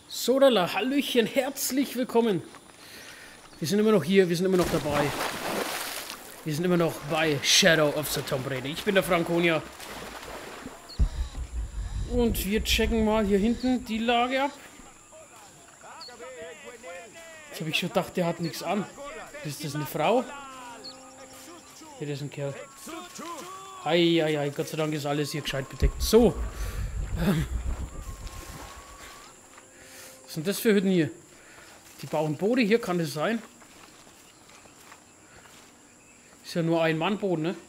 Sodala, Hallöchen, herzlich willkommen. Wir sind immer noch hier, wir sind immer noch dabei. Wir sind immer noch bei Shadow of the Tomb Raider. Ich bin der Franconia. Und wir checken mal hier hinten die Lage ab. Jetzt habe ich schon gedacht, der hat nichts an. Ist das eine Frau? Hier, das ist ein Kerl. Ei, Gott sei Dank ist alles hier gescheit bedeckt. So. Was sind das für Hütten hier? Die bauen Boote hier, kann das sein? Ist ja nur ein Mannboot, ne?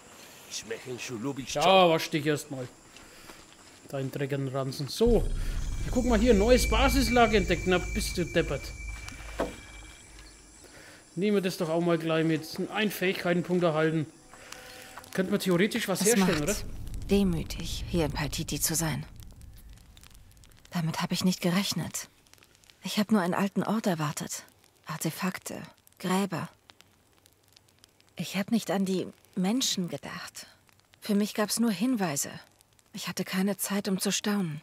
Ja, wasch dich erstmal. Dein dreckigen Ranzen. So. Guck mal hier, neues Basislager entdeckt. Na, bist du deppert. Nehmen wir das doch auch mal gleich mit. Ein Fähigkeitenpunkt erhalten. Könnte man theoretisch was herstellen, oder? Demütig, hier in Paititi zu sein. Damit habe ich nicht gerechnet. Ich habe nur einen alten Ort erwartet. Artefakte, Gräber. Ich habe nicht an die Menschen gedacht. Für mich gab es nur Hinweise. Ich hatte keine Zeit, um zu staunen.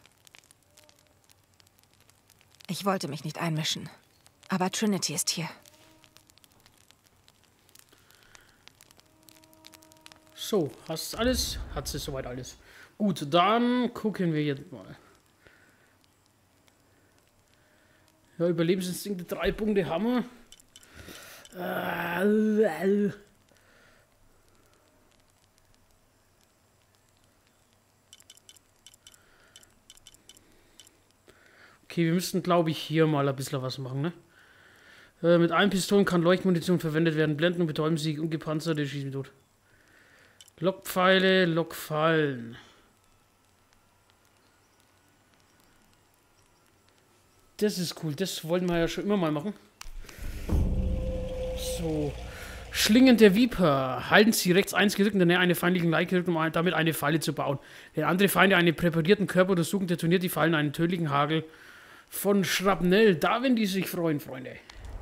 Ich wollte mich nicht einmischen. Aber Trinity ist hier. So, hast du alles? Hat sie soweit alles. Gut, dann gucken wir jetzt mal. Ja, Überlebensinstinkte, 3 Punkte Hammer. Okay, wir müssten, glaube ich, hier mal ein bisschen was machen, ne? Mit allen Pistolen kann Leuchtmunition verwendet werden. Blenden und betäuben sie ungepanzerte schießen tot. Lockpfeile, Lockfallen. Das ist cool, das wollten wir ja schon immer mal machen. So. Schlingen der Viper. Halten Sie rechts 1 gedrückt in der Nähe einer feindlichen Leiche, um damit eine Falle zu bauen. Wenn andere Feinde einen präparierten Körper untersuchen, detoniert die Fallen einen tödlichen Hagel von Schrapnell. Da, wenn die sich freuen, Freunde.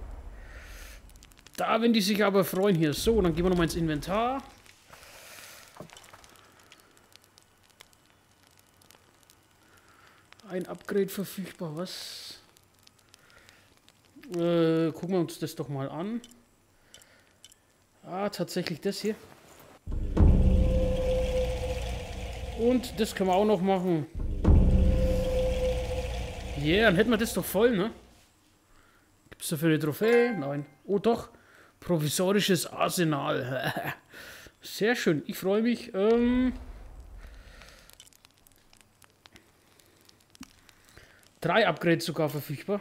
Da, wenn die sich aber freuen hier. So, dann gehen wir nochmal ins Inventar. Ein Upgrade verfügbar, was? Gucken wir uns das doch mal an. Ah, tatsächlich das hier. Und das können wir auch noch machen. Yeah, dann hätten wir das doch voll, ne? Gibt es dafür eine Trophäe? Nein. Oh doch. Provisorisches Arsenal. Sehr schön. Ich freue mich. 3 Upgrades sogar verfügbar.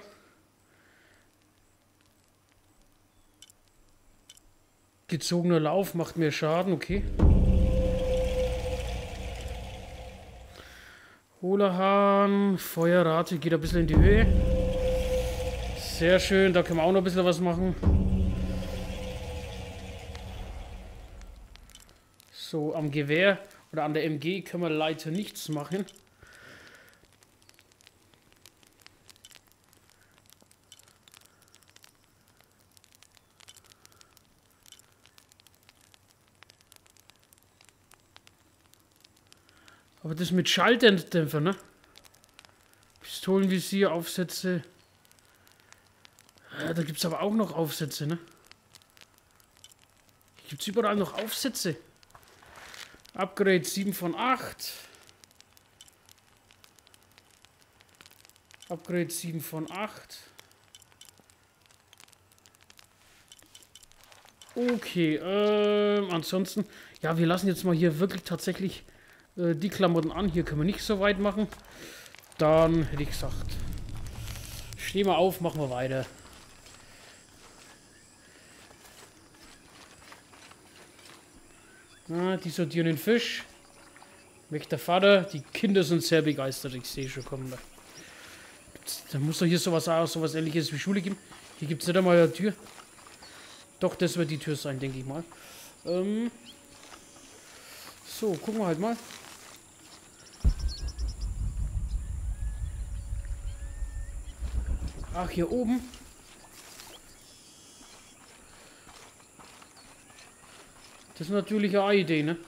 Gezogener Lauf macht mehr Schaden, okay. Hohlerhahn, Feuerrate geht ein bisschen in die Höhe. Sehr schön, da können wir auch noch ein bisschen was machen. So, am Gewehr oder an der MG können wir leider nichts machen. Aber das mit Schalldämpfer, ne? Pistolenvisier, Aufsätze. Ja, da gibt es aber auch noch Aufsätze, ne? Hier gibt es überall noch Aufsätze. Upgrade 7 von 8. Upgrade 7 von 8. Okay, ansonsten, ja, wir lassen jetzt mal hier wirklich tatsächlich die Klamotten an. Hier können wir nicht so weit machen. Dann hätte ich gesagt, stehen wir auf, machen wir weiter. Na, die sortieren den Fisch. Möchte der Vater. Die Kinder sind sehr begeistert. Ich sehe schon kommen. Da muss doch hier sowas ähnliches wie Schule geben. Hier gibt es nicht einmal eine Tür. Doch, das wird die Tür sein, denke ich mal. So, gucken wir halt mal. Ach, hier oben. Das ist natürlich eine Idee, ne?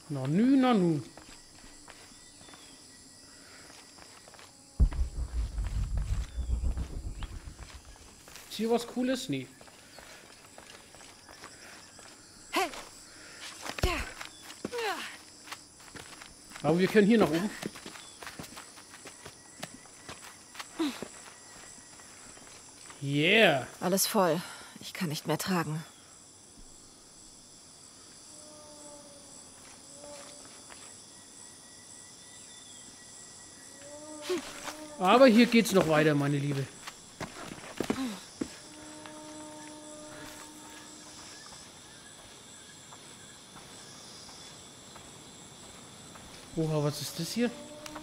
Na nü, na nu. Ist hier was Cooles? Nee. Hey! Ja. Aber wir können hier nach oben. Yeah. Alles voll. Ich kann nicht mehr tragen. Aber hier geht's noch weiter, meine Liebe. Oha, was ist das hier?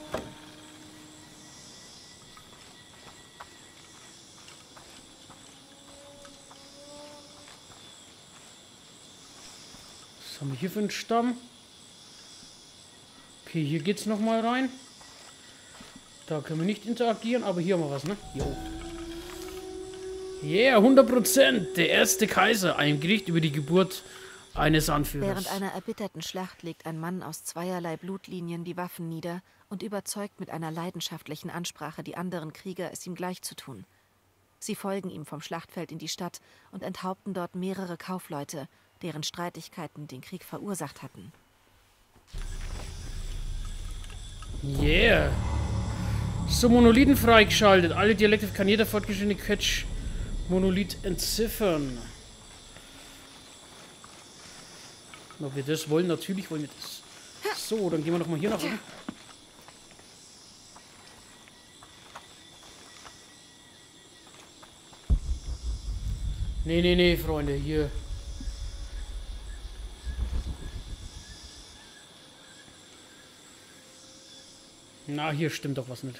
Was haben wir hier für einen Stamm? Okay, hier geht's noch mal rein. Da können wir nicht interagieren, aber hier haben wir was, ne? Jo. Yeah, 100%! Der erste Kaiser. Ein Gericht über die Geburt eines Anführers. Während einer erbitterten Schlacht legt ein Mann aus zweierlei Blutlinien die Waffen nieder und überzeugt mit einer leidenschaftlichen Ansprache die anderen Krieger, es ihm gleich zu tun. Sie folgen ihm vom Schlachtfeld in die Stadt und enthaupten dort mehrere Kaufleute, deren Streitigkeiten den Krieg verursacht hatten. Yeah! So, Monolithen freigeschaltet. Alle Dialekte kann jeder fortgeschrittene Catch Monolith entziffern. Ob wir das wollen, natürlich wollen wir das. So, dann gehen wir nochmal hier nach oben. Nee, Freunde, hier. Na, hier stimmt doch was nicht.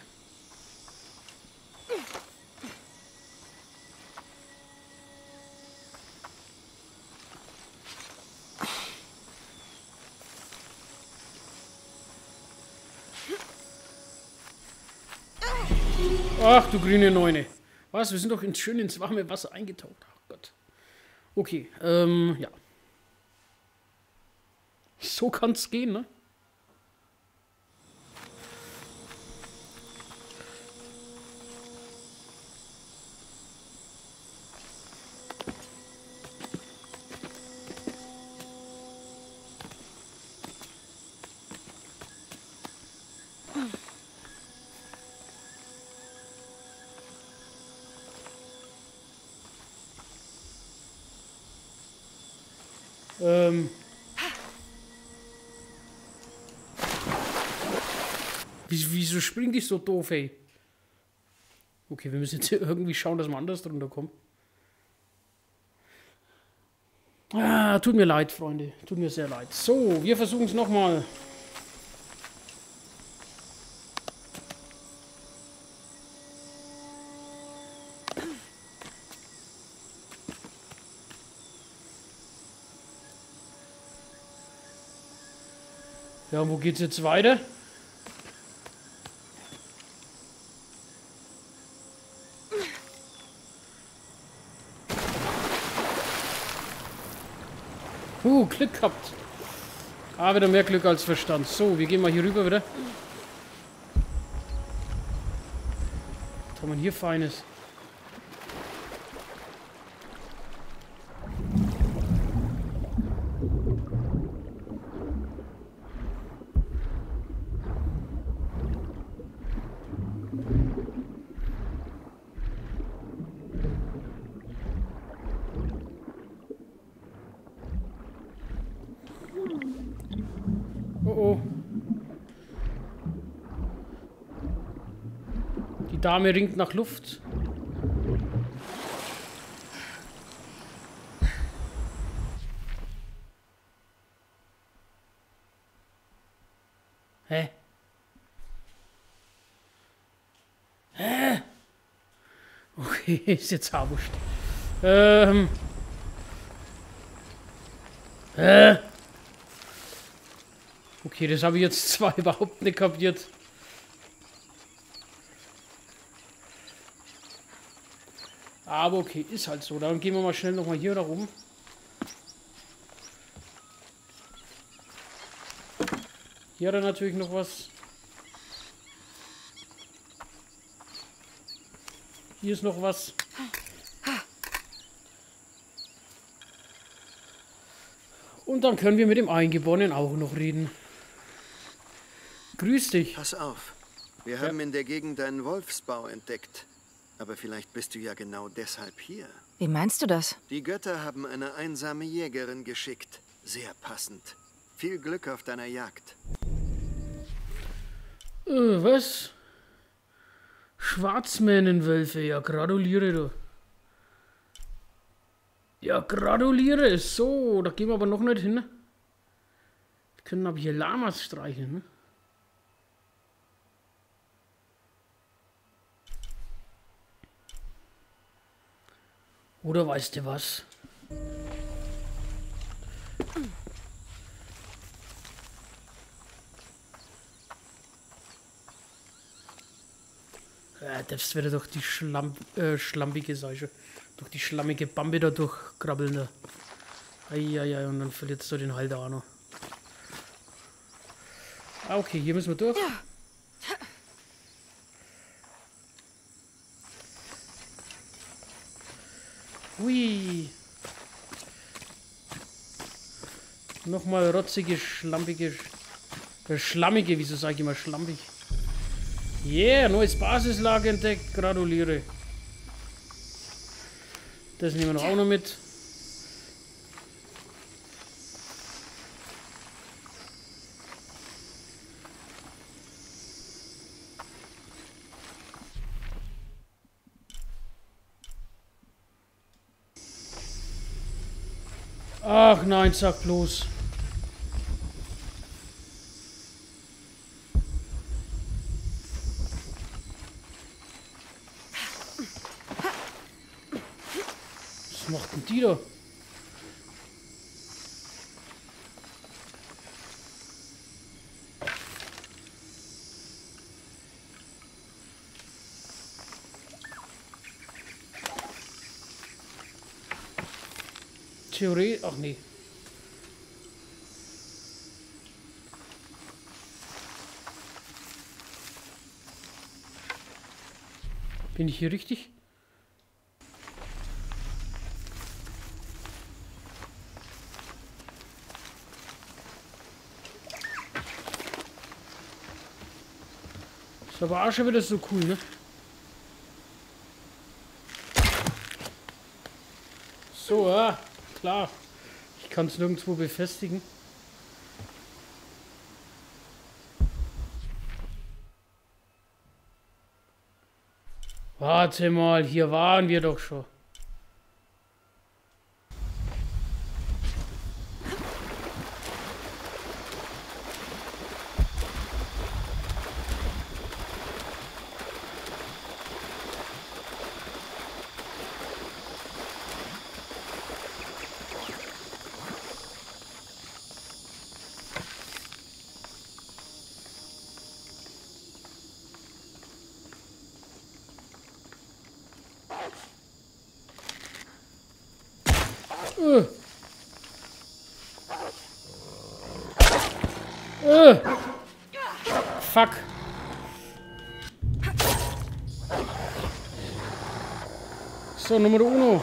Ach, du grüne Neune. Was? Wir sind doch schön ins warme Wasser eingetaucht. Ach Gott. Okay, ja. So kann's gehen, ne? Wieso springt die so doof, ey? Okay, wir müssen jetzt hier irgendwie schauen, dass wir anders drunter kommen. Ah, tut mir leid, Freunde. Tut mir sehr leid. So, wir versuchen es nochmal. Ja, wo geht's jetzt weiter? Glück gehabt. Ah, wieder mehr Glück als Verstand. So, wir gehen mal hier rüber wieder. Was haben wir hier Feines? Oh. Die Dame ringt nach Luft. Hä? Okay, ist jetzt wurscht. Okay, das habe ich jetzt zwar überhaupt nicht kapiert. Aber okay, ist halt so. Dann gehen wir mal schnell nochmal hier da rum. Hier hat er natürlich noch was. Hier ist noch was. Und dann können wir mit dem Eingeborenen auch noch reden. Grüß dich. Pass auf. Wir haben in der Gegend einen Wolfsbau entdeckt. Aber vielleicht bist du ja genau deshalb hier. Wie meinst du das? Die Götter haben eine einsame Jägerin geschickt. Sehr passend. Viel Glück auf deiner Jagd. Was? Schwarzmähnenwölfe, ja gratuliere du. Ja gratuliere. So, da gehen wir aber noch nicht hin. Wir können aber hier Lamas streicheln, ne? Oder weißt du was? Ja, das wird doch die schlampige Seiche. Durch die schlammige Bambi da durchkrabbeln. Da. Eieiei, und dann verliert du den Halter auch noch. Ah, okay, hier müssen wir durch. Ja. Hui. Nochmal rotzige, schlampige, schlammige, wieso sage ich immer schlampig? Yeah, neues Basislager entdeckt, gratuliere. Das nehmen wir auch noch mit. Ach nein, sag bloß. Was macht denn die da? Theorie, ach nee. Bin ich hier richtig? Ist aber auch schon wieder so cool, ne? So, ja, klar. Ich kann es nirgendwo befestigen. Warte mal, hier waren wir doch schon. Fuck. So, Nummer uno.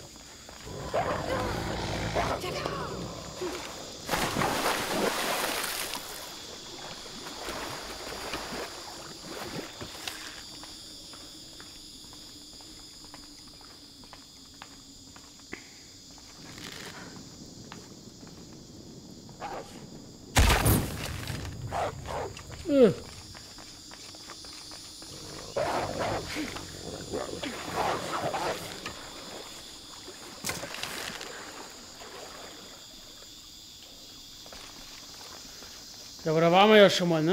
Ja, aber da waren wir ja schon mal, ne?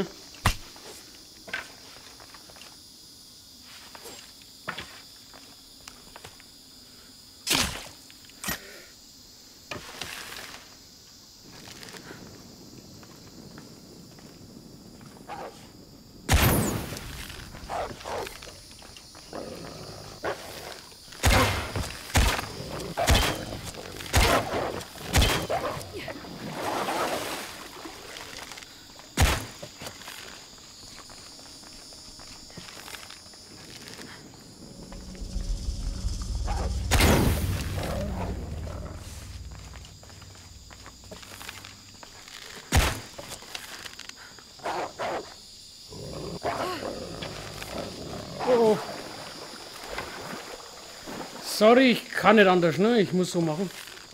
Sorry, ich kann nicht anders, ne? Ich muss so machen.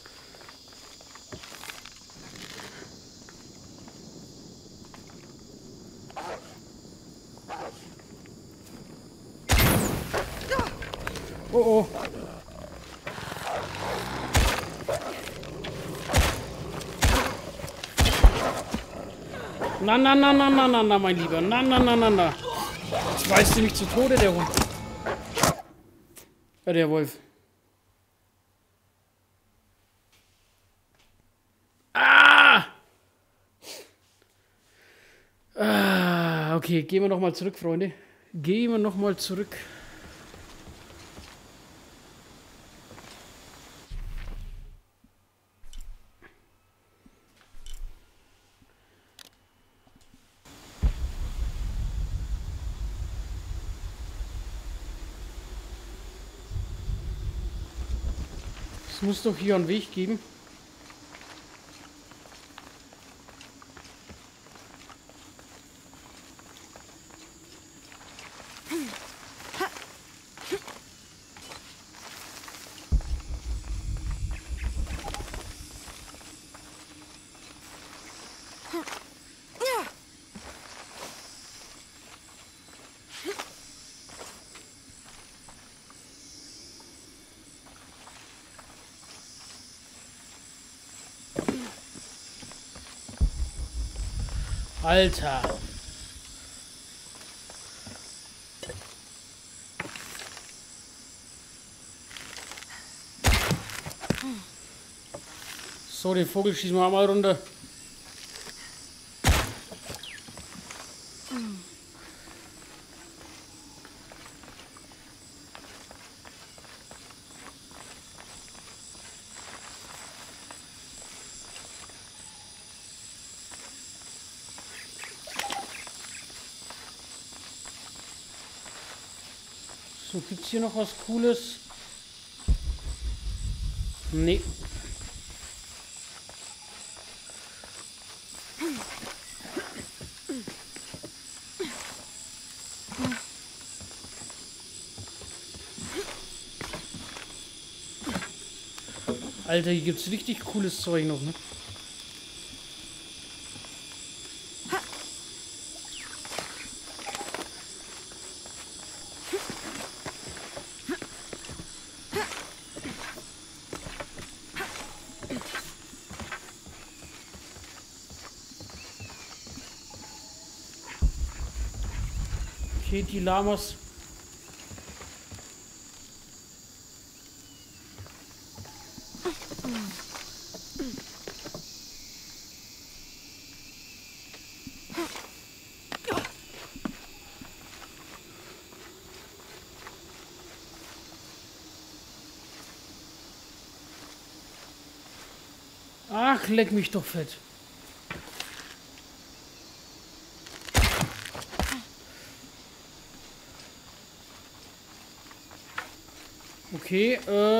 Oh oh. Na, na, na, na, na, na, na, mein Lieber. Na, na, na, na, na. Jetzt beißt du mich zu Tode, der Hund. Ja, der Wolf. Ah! Ah, okay, gehen wir nochmal zurück, Freunde. Gehen wir nochmal zurück. Es muss doch hier einen Weg geben. Alter. So, den Vogel schießen wir mal runter. So, gibt's hier noch was Cooles? Nee. Alter, hier gibt's richtig cooles Zeug noch, ne? Okay, die Lamas. Ach, leck mich doch fett. Okay,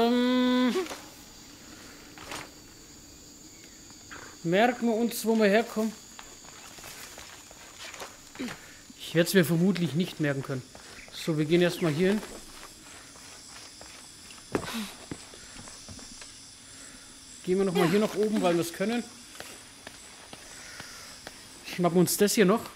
merken wir uns, wo wir herkommen. Ich werde es mir vermutlich nicht merken können. So, wir gehen erstmal hier hin. Gehen wir nochmal hier nach oben, weil wir es können. Schnappen uns das hier noch.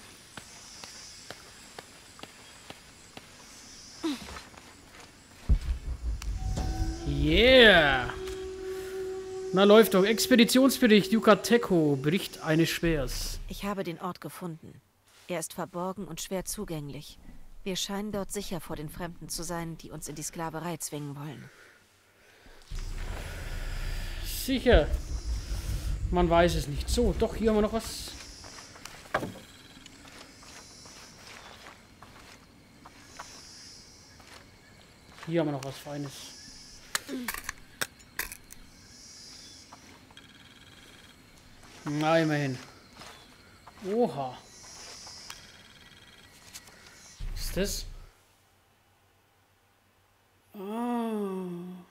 Yeah! Na läuft doch. Expeditionsbericht Yucateco. Bericht eines Speers. Ich habe den Ort gefunden. Er ist verborgen und schwer zugänglich. Wir scheinen dort sicher vor den Fremden zu sein, die uns in die Sklaverei zwingen wollen. Sicher. Man weiß es nicht. So, doch, hier haben wir noch was. Hier haben wir noch was Feines. Na, immerhin. Oha. Was ist das? Ah.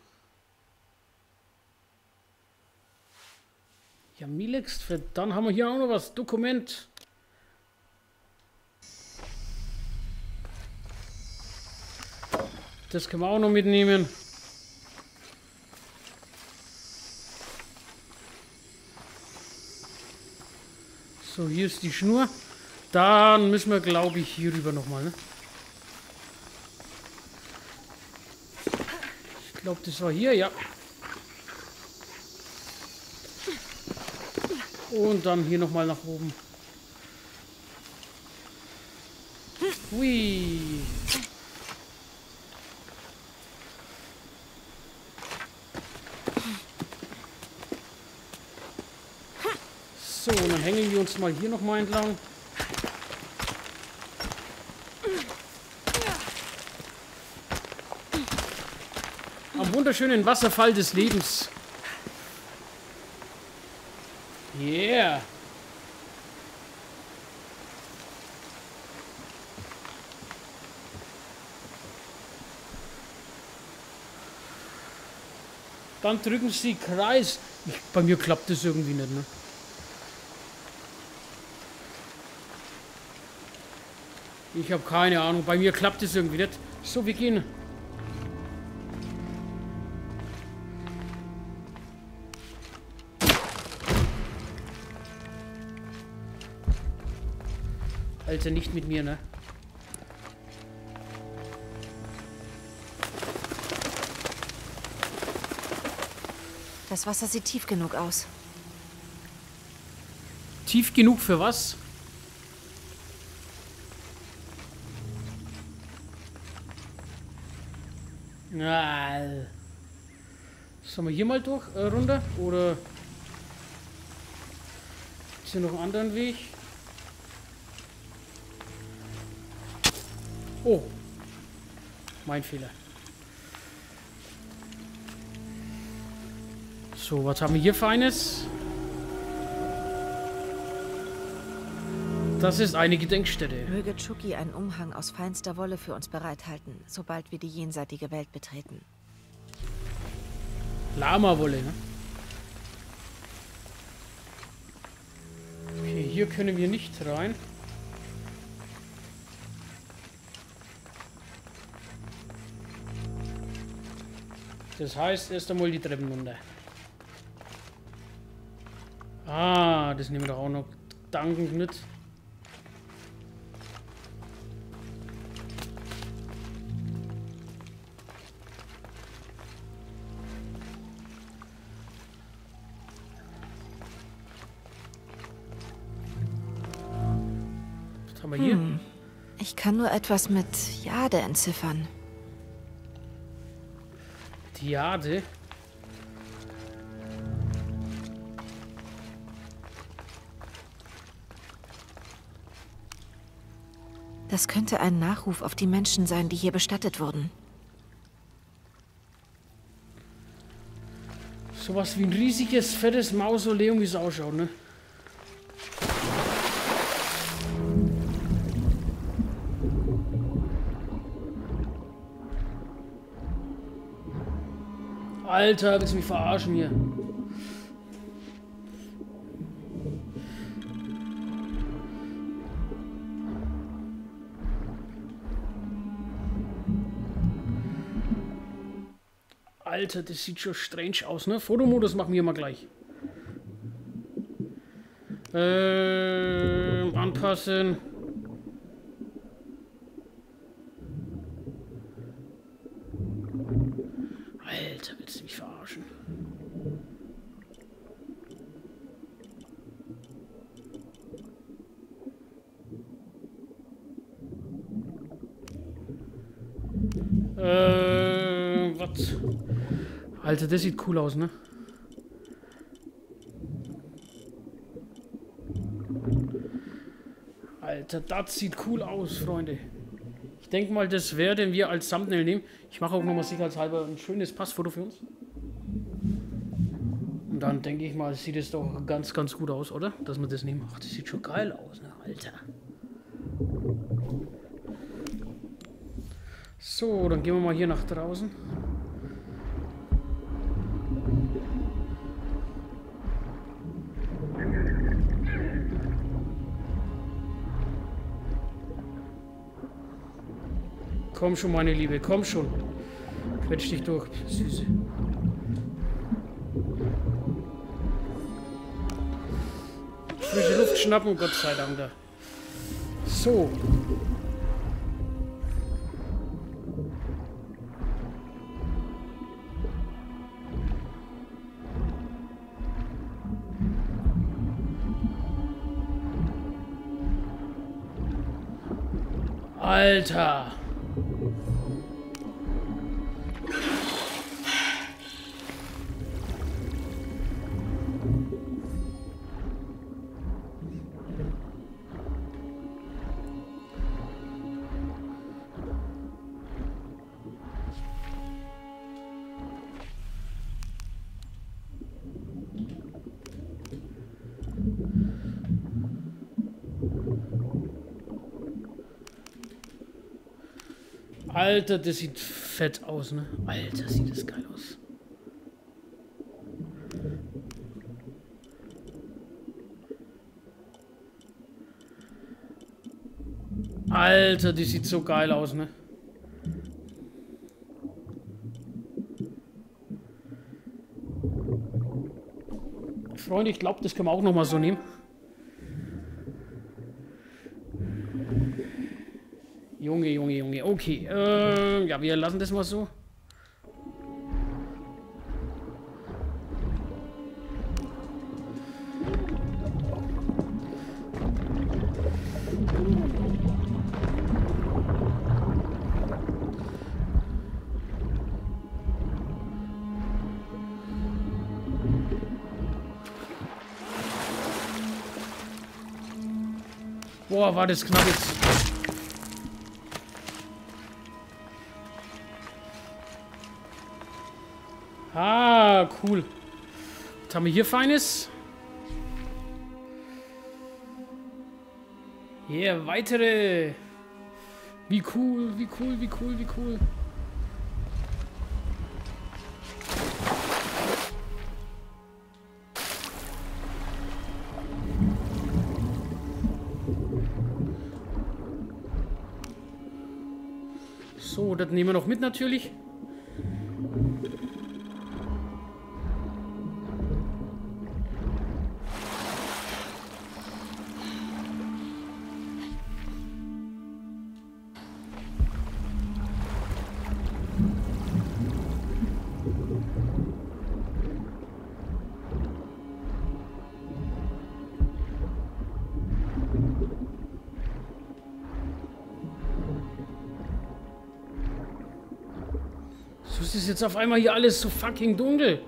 Ja, Milex, dann haben wir hier auch noch was. Dokument. Das können wir auch noch mitnehmen. So, hier ist die Schnur. Dann müssen wir, glaube ich, hier rüber nochmal, ne? Ich glaube, das war hier, ja. Und dann hier nochmal nach oben. Hui. So, und dann hängen wir uns mal hier nochmal entlang. Am wunderschönen Wasserfall des Lebens. Yeah. Dann drücken Sie Kreis. Bei mir klappt das irgendwie nicht, ne? Ich habe keine Ahnung. Bei mir klappt das irgendwie nicht. So, wir gehen. Alter, nicht mit mir, ne? Das Wasser sieht tief genug aus. Tief genug für was? Na. Sollen wir hier mal durch, runter? Oder ist hier noch einen anderen Weg? Oh. Mein Fehler. So, was haben wir hier Feines? Das ist eine Gedenkstätte. Möge Chucky einen Umhang aus feinster Wolle für uns bereithalten, sobald wir die jenseitige Welt betreten. Lama-Wolle, ne? Okay, hier können wir nicht rein. Das heißt, erst einmal die Treppen runter. Ah, das nehmen wir doch auch noch dankend mit. Was haben wir hier? Ich kann nur etwas mit Jade entziffern. Die Jade. Das könnte ein Nachruf auf die Menschen sein, die hier bestattet wurden. Sowas wie ein riesiges, fettes Mausoleum, wie es ausschaut, ne? Alter, willst du mich verarschen hier? Alter, das sieht schon strange aus, ne? Fotomodus machen wir mal gleich. Anpassen. Alter, willst du mich verarschen? Was? Alter, das sieht cool aus, ne? Alter, das sieht cool aus, Freunde. Ich denke mal, das werden wir als Thumbnail nehmen. Ich mache auch nochmal sicherheitshalber ein schönes Passfoto für uns. Und dann denke ich mal, sieht es doch ganz, ganz gut aus, oder? Dass wir das nehmen. Ach, das sieht schon geil aus, ne? Alter. So, dann gehen wir mal hier nach draußen. Komm schon, meine Liebe, komm schon. Quetsch dich durch, Süße. Frische Luft schnappen, Gott sei Dank da. So. Alter. Alter, das sieht fett aus, ne? Alter, sieht das geil aus. Alter, die sieht so geil aus, ne? Freunde, ich glaube, das können wir auch noch mal so nehmen. Junge, Junge, Junge. Okay. Ja, wir lassen das mal so. Boah, war das knapp jetzt. Ah, cool. Was haben wir hier Feines? Yeah, weitere. Wie cool, wie cool, wie cool, wie cool. So, das nehmen wir noch mit natürlich. So ist es jetzt auf einmal hier alles so fucking dunkel.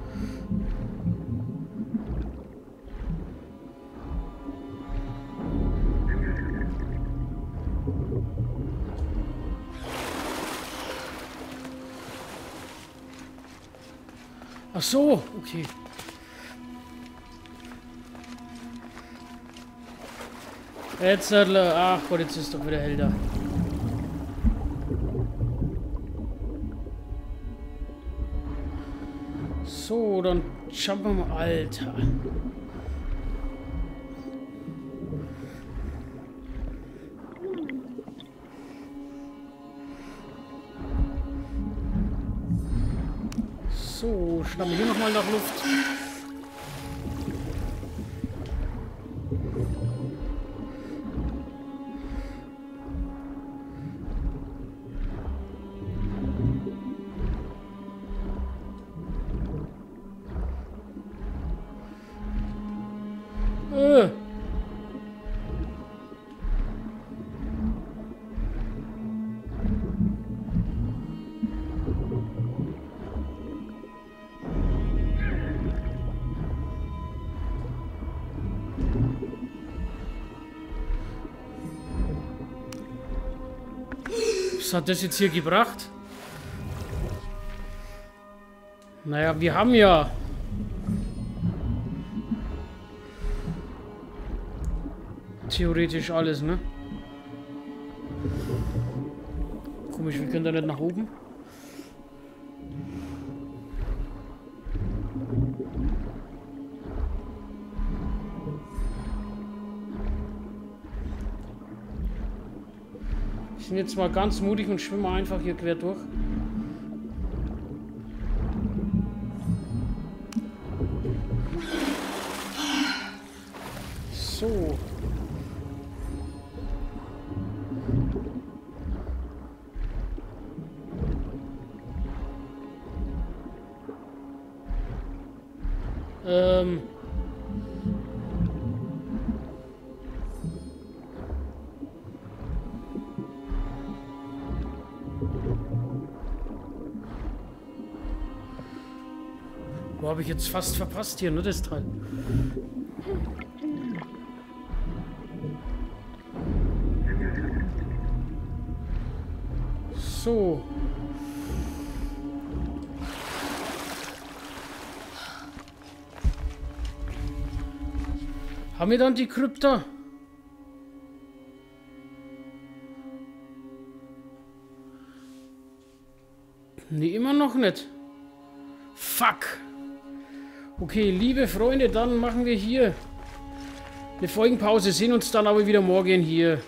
Ach so, okay. Jetzt, ach Gott, jetzt ist doch wieder hell da. So, dann schauen wir mal. Alter. So, schnappen wir hier nochmal nach Luft. Was hat das jetzt hier gebracht? Naja, wir haben ja... theoretisch alles, ne? Komisch, wir können da nicht nach oben. Ich bin jetzt mal ganz mutig und schwimme einfach hier quer durch. So. Wo habe ich jetzt fast verpasst hier, ne, das Teil? So. Haben wir dann die Krypta? Nee, immer noch nicht. Fuck. Okay, liebe Freunde, dann machen wir hier eine Folgenpause, sehen uns dann aber wieder morgen hier.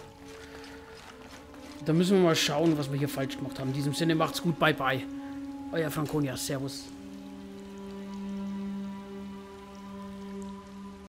Da müssen wir mal schauen, was wir hier falsch gemacht haben. In diesem Sinne, macht's gut, bye bye. Euer Franconia, servus.